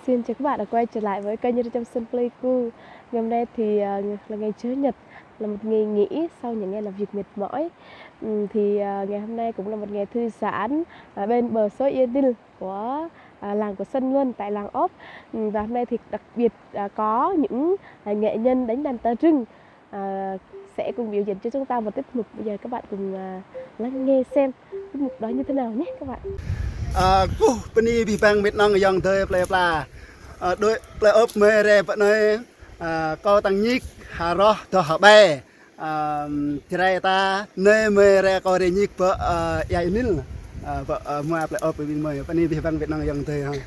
Xin chào các bạn đã quay trở lại với kênh YouTube Sân Pleiku. Ngày hôm nay thì là ngày Chủ nhật, là một ngày nghỉ sau những ngày làm việc mệt mỏi. Ngày hôm nay cũng là một ngày thư giãn bên bờ suối Yên Đinh của làng của Sân Luân tại làng Ốp. Và hôm nay thì đặc biệt có những nghệ nhân đánh đàn tơ rưng sẽ cùng biểu diễn cho chúng ta một tiết mục. Bây giờ các bạn cùng lắng nghe xem tiết mục đó như thế nào nhé các bạn. Penny bị băng Việt Nam yang thời play đôi play up mê rè vẫn nơi co tăng nhích hà ro cho hà bè thì đây ta nơi mê rè co rè nhích vợ ai nín vợ mua play up bên mê Penny bị băng Việt Nam yang thời ha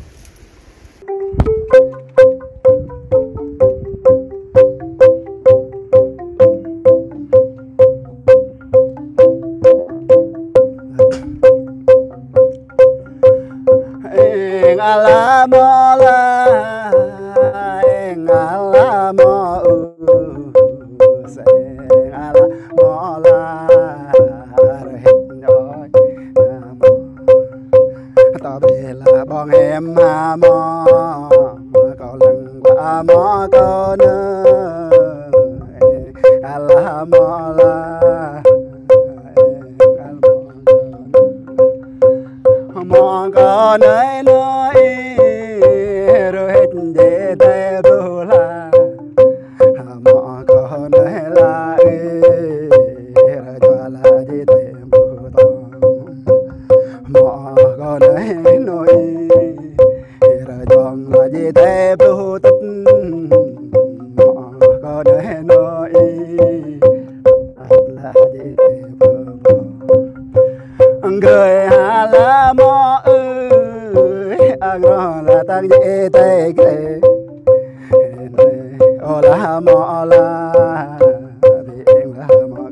ala mola ala mo se ala mola hết rồi ta về là bọn em mà mo có lần qua mo có nữa ala mola mong có nơi nơi rồi hết để tay bù la mong có nơi là rồi cho là đi tay bù tông mong có nơi nơi rồi chọn là đi tay bù túc mong có nơi nơi là đi tay bù người hà la mo anh là tăng dễ tay ghê ô la mo la vì em là mo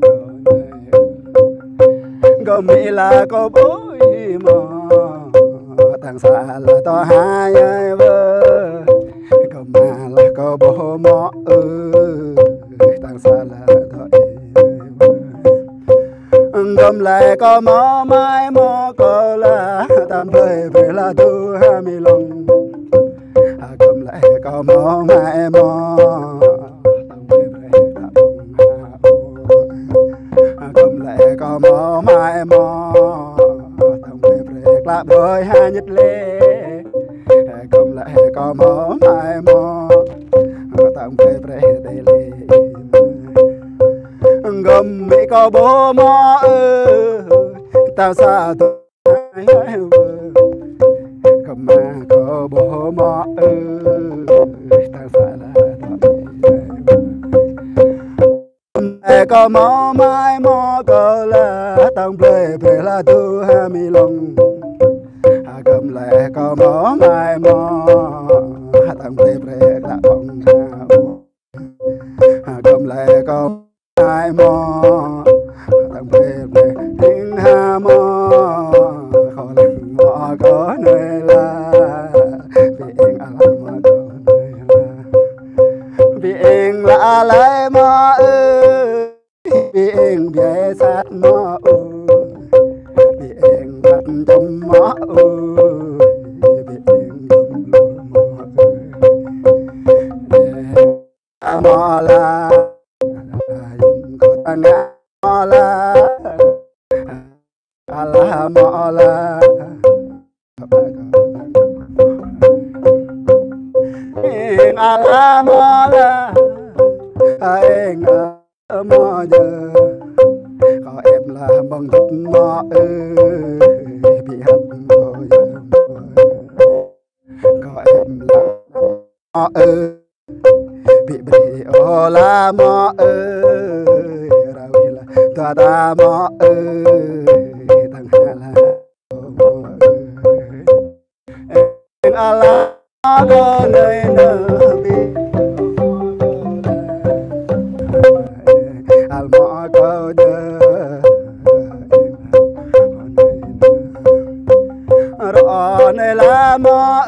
có mỹ là có bối mò thằng xa là to hai vợ có mà là có bố mò thằng xa là to gom lại có mò mai mò có là tam phơi về là tu hai mươi lòng gom lại có mò mai mò tam phơi về là bông gom lại có mò mai mò tam phơi về là bơi hai nhật lê gom lại có mò mai mò tam phơi về đây lê gom mỹ có bố mò tao xa tôi gom mà có bố mò tao xa là có mò mai mò có là tao play về là tu hai mươi lòng gom lại có mò mai mò tao play về là bông gom lại có hai mò thằng về tiếng ha mò khó lần mò có nơi là vì em à mò có nơi là vì em là lấy mò vì em về sát mò vì em bắt trong mò vì em trong mò mò là ngã la ala mo la ala mo la anh mo giờ có em là bằng thúc mo bị hấp có em là mo bị ô la mo ta ta mo thằng hà la ala có nơi nở bi al mo có đơ rõ nơi la mo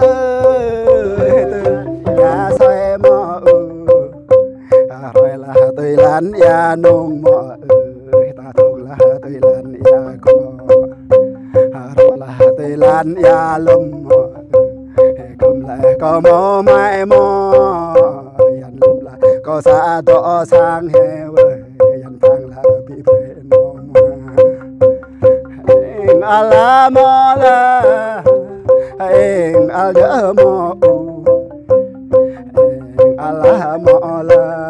nhà xoay mo rồi là tôi lán ya nông mo ta thuộc là tôi lán ya có là tôi lán ya lông cầm lại có mò mai mò dần lùm là có xa to sang hè vơi dần thang là bị bể nó anh ala mò la anh ala mò anh ala mò la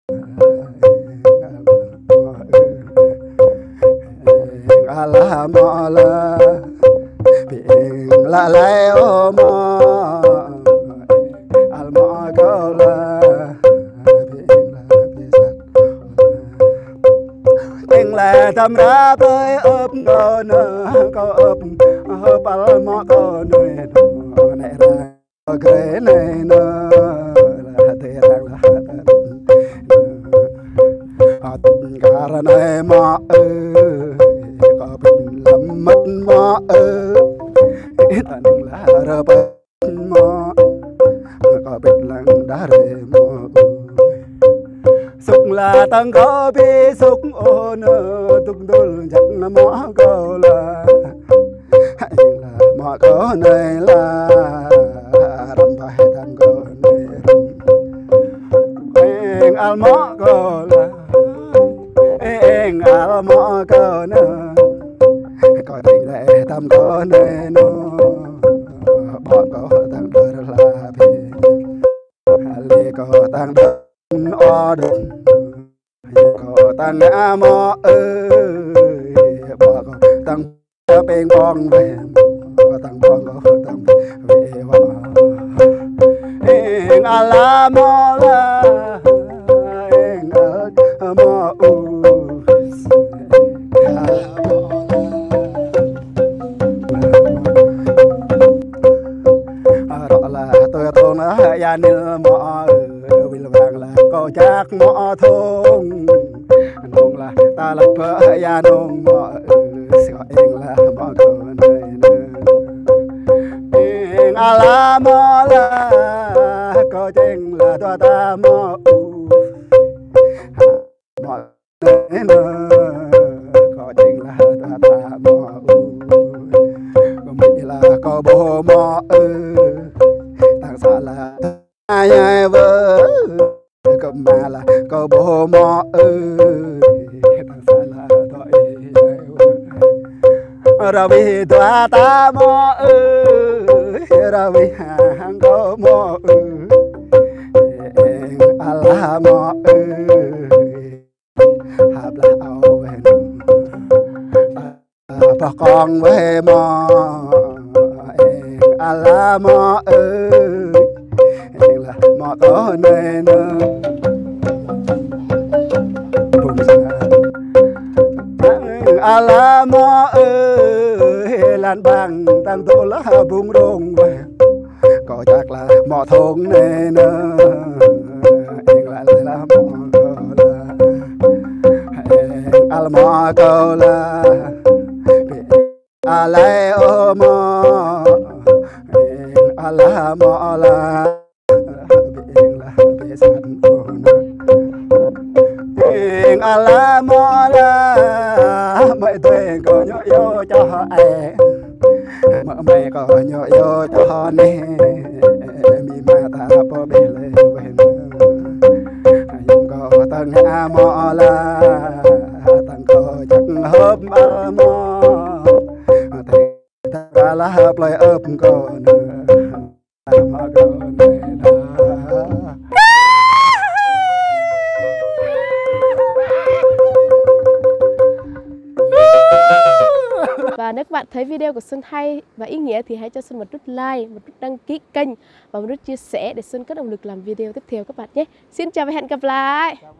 ala mò la biển la lay ô mò al mò câu la biển la biển sạt tình là tâm ra tới ấp ngô nơ câu ấp ấp al mò câu nơi này ra cái này nơ là thế rằng là tình cả này mò có bình lắm mất mò thành là rơ bên mò có bình lặng đã rề mò sục là tăng có bi sục ô nơ tung đul chẳng mò câu là hay là mò có này là rằm phải thằng có này anh al mò câu là anh al mò câu nơ có tình lệ tâm có nơi nó bỏ có tăng đời là về lì có tăng đời o đừng có tăng ngã mò bỏ có tăng bên con về tăng con có tăng về bỏ anh ala mò la anh ala mò ya nil mò vil vàng là có chắc mò thôn nông là ta lập vợ ya nông mò gọi anh là mò câu này anh ala mò la có chừng là toa ta mò mò có chừng là toa ta mò có mình là có bố mò thằng xa là ai ai vợ cầm mà là có bố mò thằng xa là thôi ra vì toa ta mò ra vì hàng có mò ala mò hạp là ao về bà con với mò ala mò là mò có nơi nơ ala mò lan bằng tăng tổ lá bung đồn về có chắc là mò thôn nơi nơ anh lại là mò là ala mò câu là alai ô mò ala mò la biển là biển sạt biển ala mò la mày tuệ có nhọ vô cho em mày có nhọ vô cho nè mi mà ta po bể lên quên nhưng có tăng a mò la tăng có chắc hớp a mò ta là hợp lại ấp con mà con và nếu các bạn thấy video của Xuân hay và ý nghĩa thì hãy cho Xuân một nút like, một nút đăng ký kênh và một nút chia sẻ để Xuân có động lực làm video tiếp theo các bạn nhé. Xin chào và hẹn gặp lại.